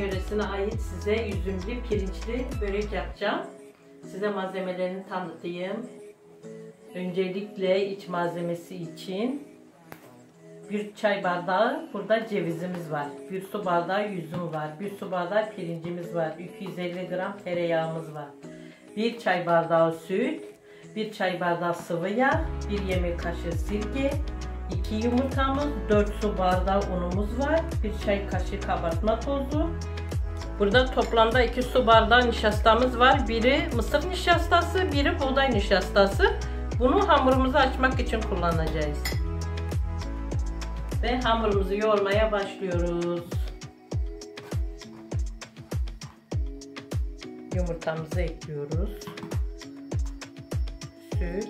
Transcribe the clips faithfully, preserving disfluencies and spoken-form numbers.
yöresine ait size üzümlü pirinçli börek yapacağım. Size malzemelerini tanıtayım. Öncelikle iç malzemesi için bir çay bardağı burada cevizimiz var. Bir su bardağı üzüm var. Bir su bardağı pirincimiz var. iki yüz elli gram tereyağımız var. Bir çay bardağı süt. Bir çay bardağı sıvı yağ. Bir yemek kaşığı sirke. iki yumurtamız. dört su bardağı unumuz var. Bir çay kaşığı kabartma tozu. Burada toplamda iki su bardağı nişastamız var. Biri mısır nişastası, biri buğday nişastası. Bunu hamurumuzu açmak için kullanacağız. Ve hamurumuzu yoğurmaya başlıyoruz. Yumurtamızı ekliyoruz. Süt.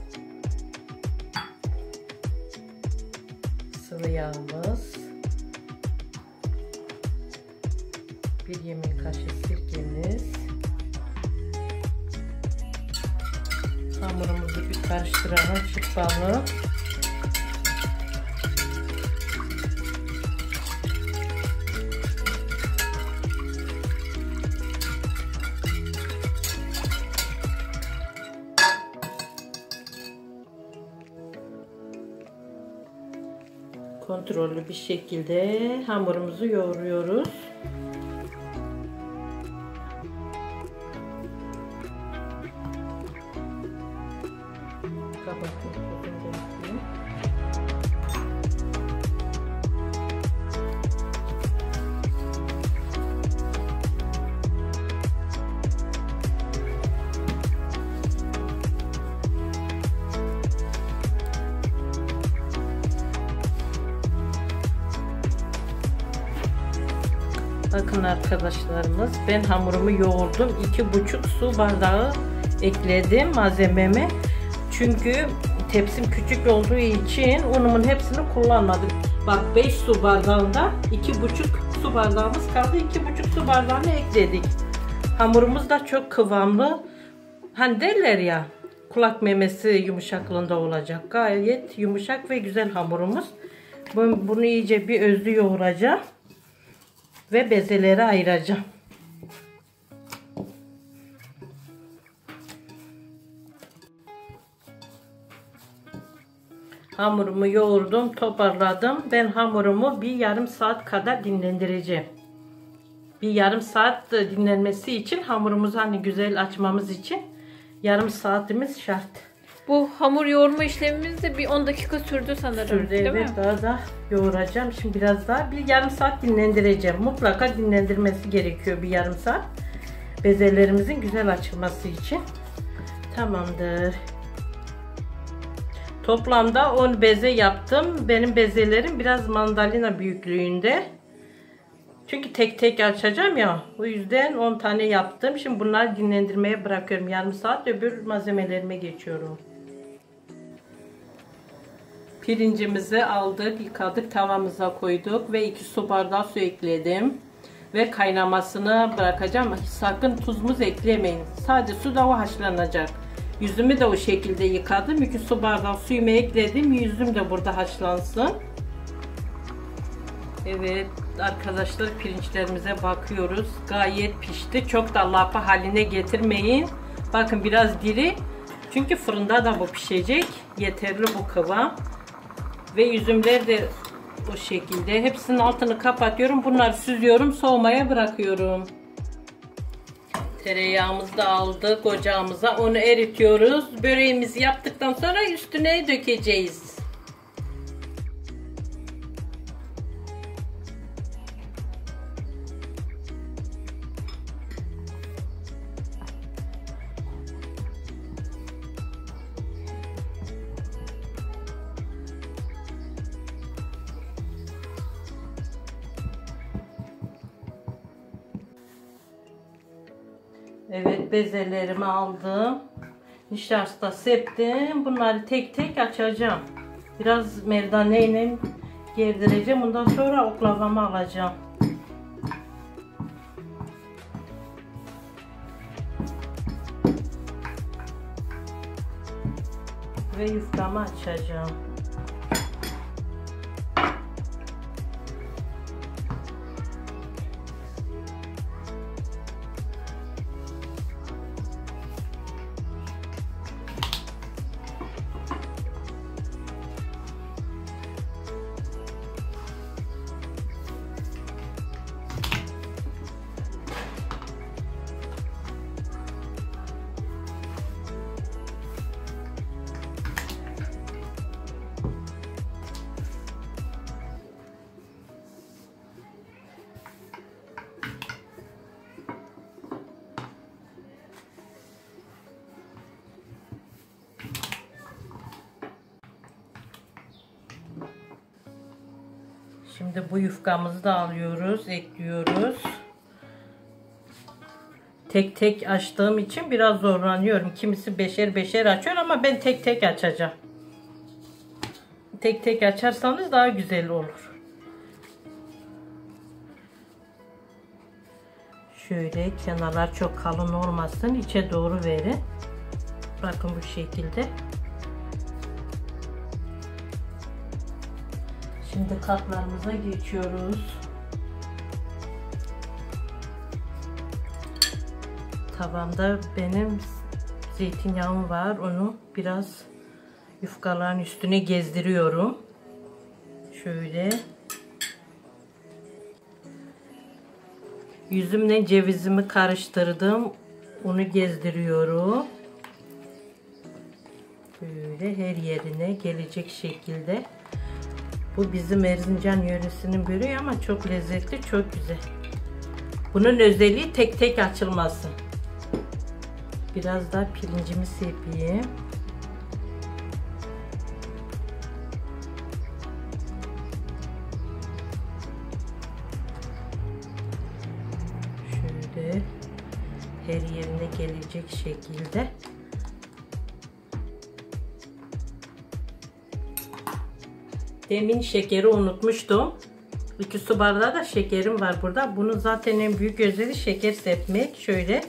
Sıvı yağımız. Bir yemek kaşığı sirkemiz. Hamurumuzu bir karıştıralım, çırpalım. Kontrollü bir şekilde hamurumuzu yoğuruyoruz. Bakın arkadaşlarımız, ben hamurumu yoğurdum. iki buçuk su bardağı ekledim malzememe. Çünkü tepsim küçük olduğu için unumun hepsini kullanmadım. Bak, beş su bardağında iki buçuk su bardağımız kaldı. iki buçuk su bardağını ekledik. Hamurumuz da çok kıvamlı. Hani derler ya, kulak memesi yumuşaklığında olacak. Gayet yumuşak ve güzel hamurumuz. Bunu iyice bir özlü yoğuracağım. Ve bezeleri ayıracağım. Hamurumu yoğurdum, toparladım. Ben hamurumu bir yarım saat kadar dinlendireceğim. Bir yarım saat dinlenmesi için, hamurumuzu hani güzel açmamız için yarım saatimiz şart. Bu hamur yoğurma işlemimiz de bir on dakika sürdü sanırım. Sürdü, değil evet, mi? daha da yoğuracağım. Şimdi biraz daha bir yarım saat dinlendireceğim. Mutlaka dinlendirmesi gerekiyor bir yarım saat. Bezelerimizin güzel açılması için. Tamamdır. Toplamda on beze yaptım. Benim bezelerim biraz mandalina büyüklüğünde. Çünkü tek tek açacağım ya. O yüzden on tane yaptım. Şimdi bunları dinlendirmeye bırakıyorum. Yarım saat öbür malzemelerime geçiyorum. Pirincimizi aldık, yıkadık, tavamıza koyduk ve iki su bardağı su ekledim. Ve kaynamasını bırakacağım. Sakın tuzumuz eklemeyin. Sadece su da o haşlanacak. Yüzümü de o şekilde yıkadım. iki su bardağı suyumu ekledim. Yüzüm de burada haşlansın. Evet arkadaşlar, pirinçlerimize bakıyoruz. Gayet pişti. Çok da lapa haline getirmeyin. Bakın biraz diri. Çünkü fırında da bu pişecek. Yeterli bu kıvam. Ve üzümler de o şekilde. Hepsinin altını kapatıyorum. Bunları süzüyorum. Soğumaya bırakıyorum. Tereyağımızı da aldık ocağımıza. Onu eritiyoruz. Böreğimizi yaptıktan sonra üstüne dökeceğiz. Evet, bezelerimi aldım. Nişasta septim. Bunları tek tek açacağım. Biraz merdaneyle gerdireceğim. Ondan sonra oklavamı alacağım. Ve yufkamı açacağım. Şimdi bu yufkamızı da alıyoruz, ekliyoruz. Tek tek açtığım için biraz zorlanıyorum. Kimisi beşer beşer açıyor ama ben tek tek açacağım. Tek tek açarsanız daha güzel olur. Şöyle kenarlar çok kalın olmasın, içe doğru verin. Bakın bu şekilde. Şimdi katlarımıza geçiyoruz. Tavamda benim zeytinyağım var. Onu biraz yufkaların üstüne gezdiriyorum. Şöyle. Yüzümle cevizimi karıştırdım. Onu gezdiriyorum. Böyle her yerine gelecek şekilde. Bu bizim Erzincan yöresinin böreği ama çok lezzetli, çok güzel. Bunun özelliği tek tek açılması. Biraz daha pirincimi sepeyim. Şöyle her yerine gelecek şekilde. Demin şekeri unutmuştum. iki su bardağı da şekerim var burada. Bunun zaten en büyük özelliği şeker sepmek. Şöyle.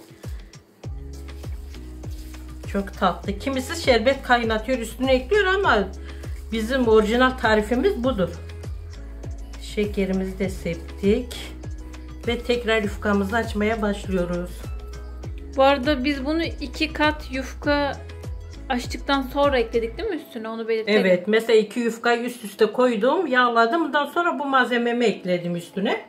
Çok tatlı. Kimisi şerbet kaynatıyor, üstüne ekliyor ama bizim orijinal tarifimiz budur. Şekerimizi de septik. Ve tekrar yufkamızı açmaya başlıyoruz. Bu arada biz bunu iki kat yufka açtıktan sonra ekledik değil mi üstüne, onu belirtelim. Evet, mesela iki yufkayı üst üste koydum, yağladım. Ondan sonra bu malzememi ekledim üstüne.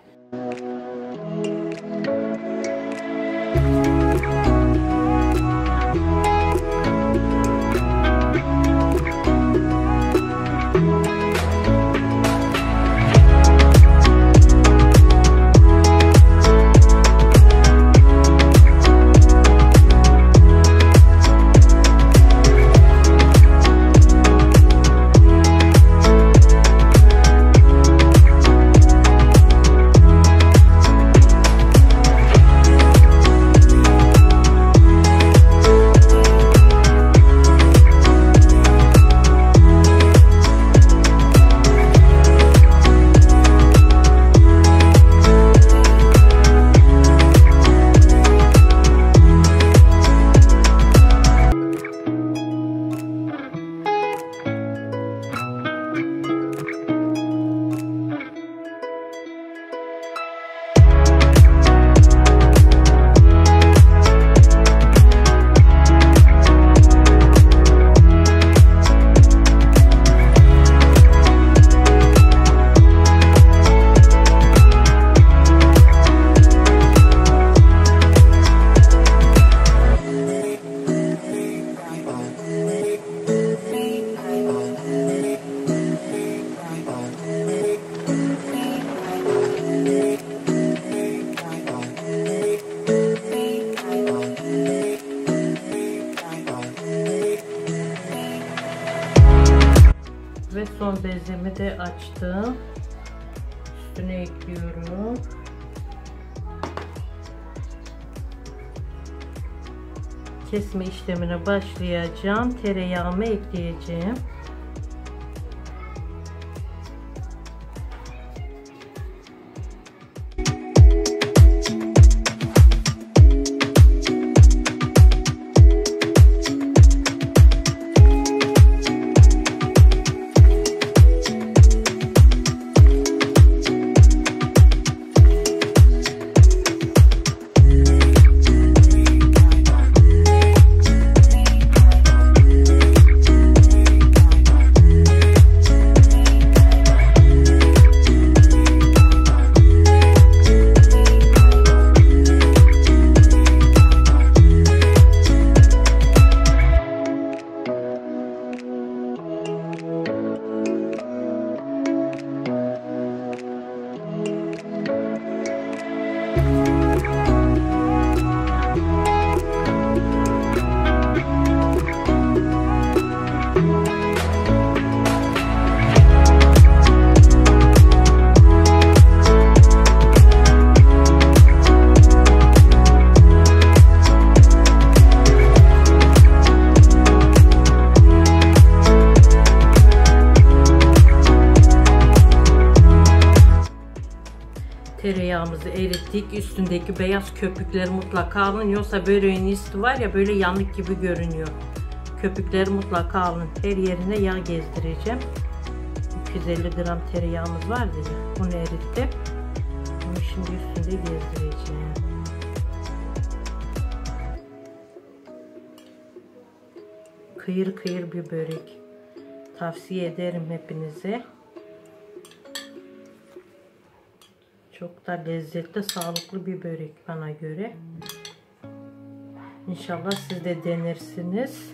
Ve son bezemi de açtım. Üstüne ekliyorum. Kesme işlemine başlayacağım. Tereyağımı ekleyeceğim. tereyağımızı erittik. Üstündeki beyaz köpükleri mutlaka alın. Yoksa böreğin üstü var ya böyle yanık gibi görünüyor. Köpükleri mutlaka alın. Her yerine yağ gezdireceğim. iki yüz elli gram tereyağımız vardı ya. Bunu erittim. Bunu şimdi üstünde gezdireceğim. Kıyır kıyır bir börek. Tavsiye ederim hepinize. Çok da lezzetli, sağlıklı bir börek bana göre. İnşallah siz de denersiniz.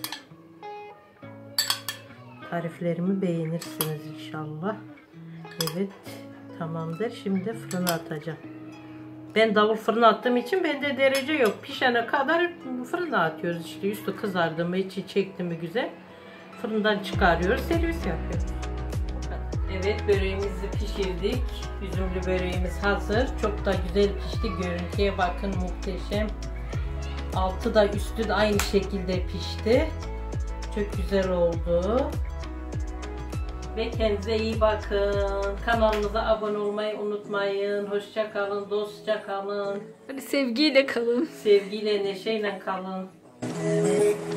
Tariflerimi beğenirsiniz inşallah. Evet, tamamdır. Şimdi fırına atacağım. Ben davul fırına attığım için bende derece yok. Pişene kadar fırına atıyoruz. İşte üstü kızardı mı, içi çekti mi güzel. Fırından çıkarıyoruz, servis yapıyoruz. Evet, böreğimizi pişirdik. Üzümlü böreğimiz hazır. Çok da güzel pişti. Görüntüye bakın, muhteşem. Altı da üstü de aynı şekilde pişti. Çok güzel oldu. Ve kendinize iyi bakın. Kanalımıza abone olmayı unutmayın. Hoşça kalın, dostça kalın. Hadi sevgiyle kalın. Sevgiyle, neşeyle kalın.